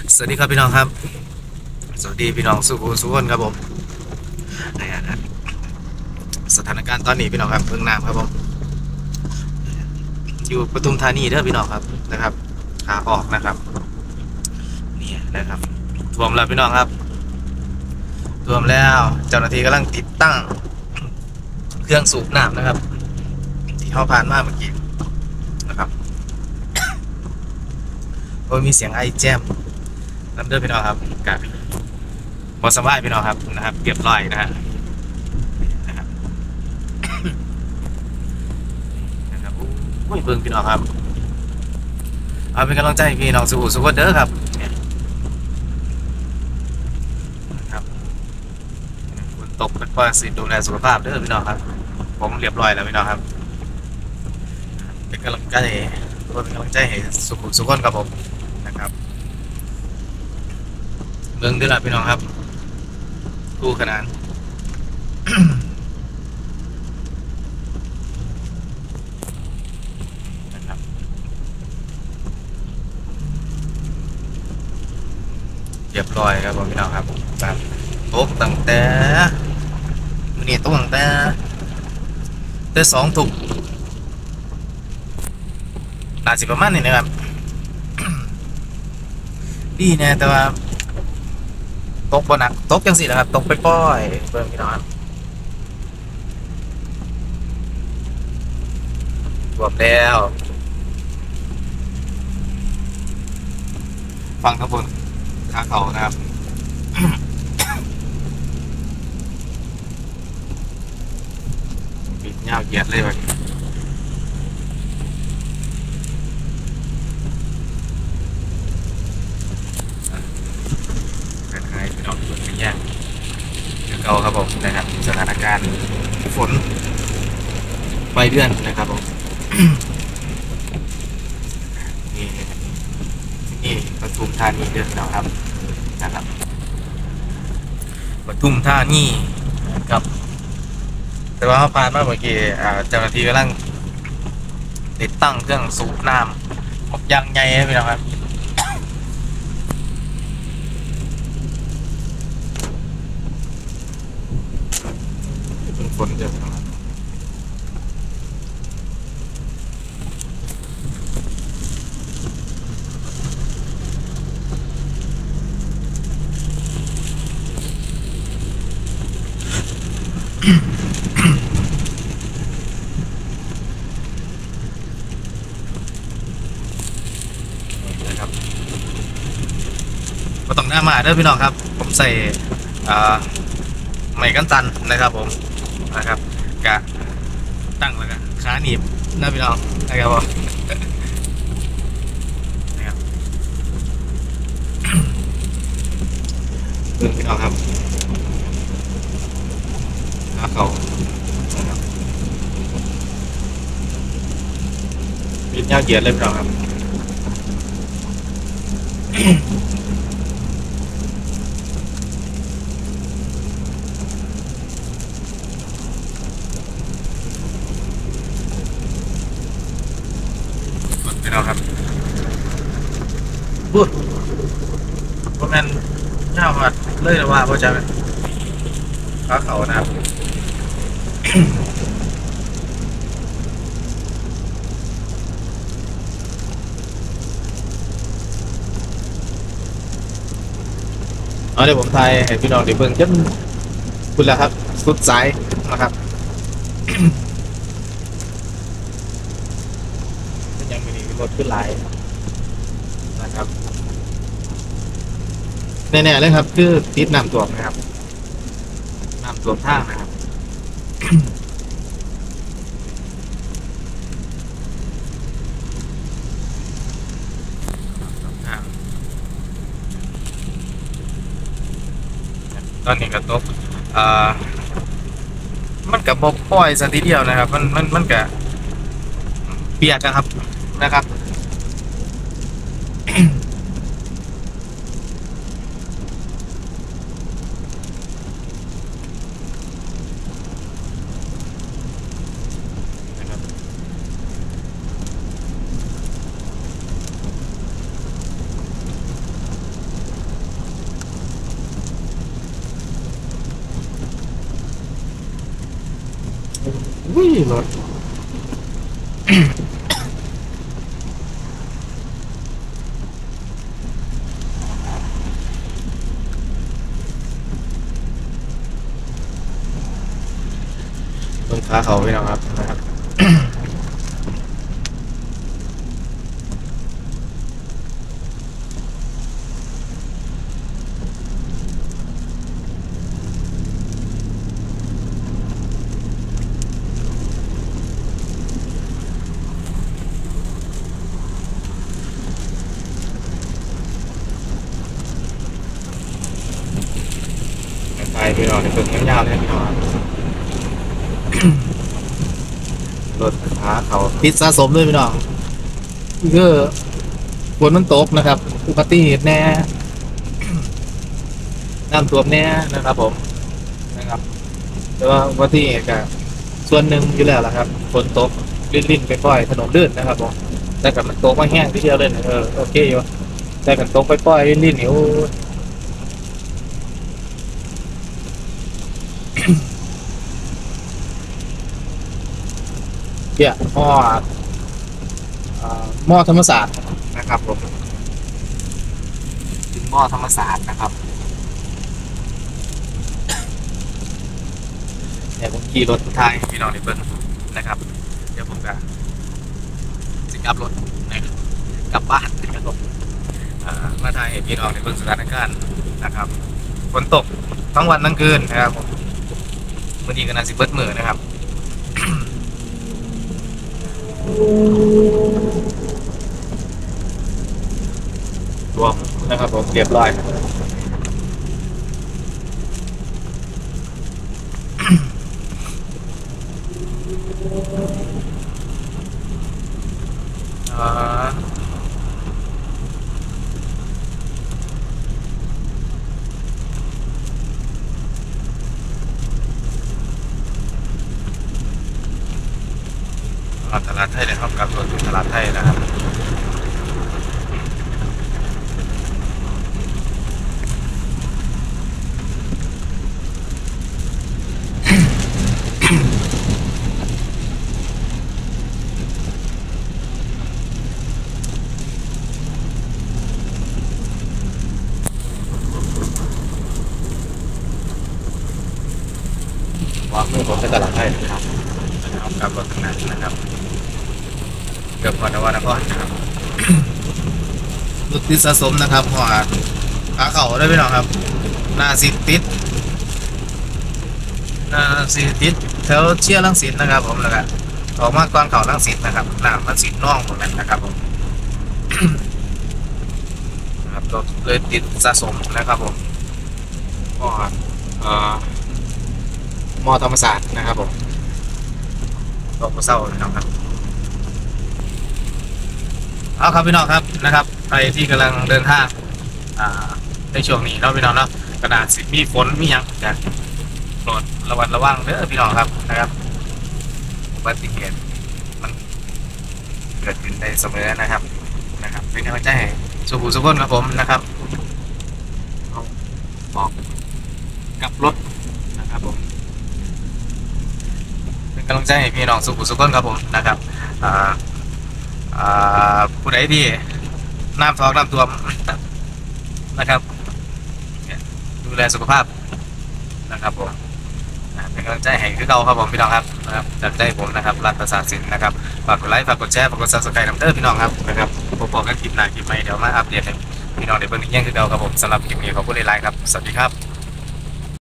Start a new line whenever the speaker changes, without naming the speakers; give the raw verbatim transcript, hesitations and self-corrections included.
สวัสดีครับพี่น้องครับสวัสดีพี่น้องสุขุสุขคนครับผมนะฮะสถานการณ์ตอนนี้พี่น้องครับเพิ่งน้ำครับผมอยู่ปทุมธานีเด้อพี่น้องครับนะครับขาออกนะครับนี่นะครับท่วมแล้วพี่น้องครับท่วมแล้วเจ้าหน้าที่กำลังติดตั้งเครื่องสูบน้ำนะครับที่เขาผ่านมาเมื่อกี้นะครับโอ้ยมีเสียงไอแจมน้ำเด้อพี่น้องครับกับพอสบายพี่น้องครับนะครับเรียบร้อยนะฮะนะครับนะครับโอ้ยเบิ่งพี่น้องครับเอาเป็นกำลังใจให้พี่น้องสุขุสุขคนเด้อครับเนี่ยนะครับฝนตกเป็นข้อสิดูแลสุขภาพเด้อพี่น้องครับผมเรียบร้อยแล้วพี่น้องครับเป็นกำลังใจเป็นกำลังใจให้สุขุสุขคนครับผมนะครับเบิ่งเด้อล่ะพี่น้องครับคู่ขนานนะครับเรียบร้อยครับผมพี่น้องครับครับตกตั้งแต่มื้อนี้ตกตั้งแต่แต่สองทุ่มน่าสิประมาณนี้นะครับดีแน่แต่ว่าตกบ่หนักตกจังสินะครับตกไปป้อยๆเบิ่งพี่น้องครับท่วมแล้วฟังครับผมขาเขานะครับปิดยาวเหยียดเลยแบบนี้เป็นไงพี่น้องเบิ่งเป็นแยกคือเก่าครับผมนะครับสถานการณ์ฝนปลายเดือนนะครับผมนี่นี่ปทุมธานีเดือนแล้วครับนะครับปทุมธานีครับแต่ว่าเขาผ่านมาเมื่อกี้อ่าเจ้าหน้าที่กำลังติดตั้งเครื่องสูบน้ำอบยางใหญ่ให้พี่น้องครับเป็นฝนเยอะนะครับนะครับก็ต้องหน้ามาเด้อพี่น้องครับผมใส่อ่าไม้กันตันนะครับผมนะครับกะตั้งแล้วกันขาหนีบนะพี่น้องนะครับผมนะครับเพื่อนพี่น้องครับขาเขานะครับปิดยาวเหยียดเลยพี่น้องครับพี่น้องครับบู๊เพราะงั้นยาวมาเลยหรือว่าเพราะจะขาเขานะครับเอาเดี๋ยวผมถ่ายให้พี่น้องได้เบิ่งจนคุณแล้วครับสุดสายนะครับมันยังไม่มีรถขึ้นหลายนะครับแน่ๆเลยครับคือติดน้ำท่วมนะครับน้ำท่วมทางนะครับทางตอนนี้ก็ตกอ่ามันกับบกป้อยสันทีเดียวนะครับมันมันมันกับเปียกนะครับนะครับนะครับรถตรงขาเขาพี่น้องครับนะครับไปพี่น้องในเพิ่งยาวๆเลยพี่น้องรถขาเขาติดสะสมด้วยพี่น้องก็ฝนมันตกนะครับอุบัติเหตุแน่น้ำท่วมแน่นะครับผมนะครับแต่ว่าอุบัติเหตุก็ส่วนหนึ่งอยู่แล้วละครับฝนตกลิ่นๆไปปล่อยถนนลื่นนะครับผมแต่กับมันตกมาแห้งที่เดียวเลยเออโอเคอยู่แต่กันตกไปปล่อยลิ่นๆนิ้วเกี่ยหม้อหม้อธรรมศาสตร์นะครับผมถึงหม้อธรรมศาสตร์นะครับเดี๋ยวผมขี่รถท้ายพี่น้องในเบิ้งนะครับเดี๋ยวผมจะสิกลับรถนะครับกลับบ้านนะครับผมมาถ่ายให้พี่น้องในเบิ้งสถานการณ์นะครับฝนตกทั้งวันทั้งคืนนะครับผมวันนี้ก็น่าสิเบิดมือนะครับรวมนะครับผมเรียบร้อยตลาดไทยเลยครับกับรถตลาดไทยนะครับวางมือผมไปตลาดไทยนะครับกับรถขนาดนะครับเกือบพอนวันนครนะครับรถติดสะสมนะครับหัวขาเข่าได้ไหมน้องครับหน้าสิติดหน้าสิติดแถวเชี่ยลังสิตนะครับผมแล้วก็ออกมาก่อนเข่าลังสิตนะครับหน้ามันสิน่องตรงนั้นนะครับผมนะครับรถเลยติดสะสมนะครับผมหม้อเอ่อหม้อธรรมศาสตร์นะครับผมตกเศร้าพี่น้องครับเอาครับพี่น้องครับนะครับใครที่กำลังเดินทางในช่วงนี้เนาะพี่น้องเนาะกระดาษสิมีฝนมีอย่างจะโปรดระวัดระวังเด้อพี่น้องครับนะครับอุบัติเหตุมันเกิดขึ้นได้เสมอนะครับนะครับเป็นกำลังใจให้สุขุสุขคนครับผมนะครับออกกับรถนะครับผมเป็นกำลังใจให้พี่น้องสุขุสุขคนครับผมนะครับผู้ใดที่น้ำท้องน้ำท่วมนะครับดูแลสุขภาพนะครับผมเป็นกำลังใจให้คือเก่าครับผมพี่น้องครับนะครับจากใจผมนะครับรัฐประสาทสินนะครับฝากกดไลค์ฝากกดแชร์ฝากกดซับสไครต์น้ำเด้อพี่น้องครับนะครับผมบอกกันคลิปหน้าคลิปใหม่เดี๋ยวมาอัปเดตให้พี่น้องในเบื้องนี้ยังคือเก่าครับผมสำหรับคลิปนี้ขอบคุณหลายๆครับสวัสดีครับ